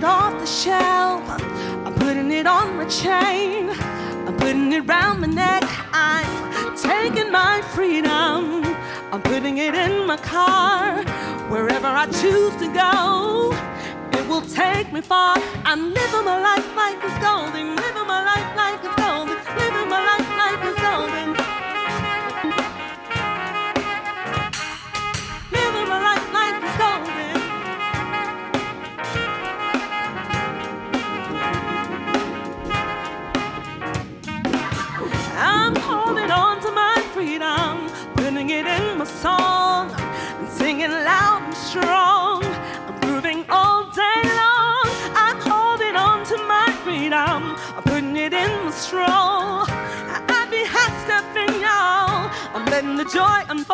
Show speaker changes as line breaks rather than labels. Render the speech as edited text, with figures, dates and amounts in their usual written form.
it off the shelf. I'm putting it on my chain. I'm putting it round my neck. I'm taking my freedom. I'm putting it in my car. Wherever I choose to go, it will take me far. I'm living my life, life is golden. Living my life, life is golden. Living my life, life is golden. Living my life, life is golden. I'm holding on to my freedom, putting it in my song, and singing loud and strong. I'm grooving all day long. I'm holding on to my freedom, I'm putting it in my stroll. I be high stepping, y'all. I'm letting the joy unfold.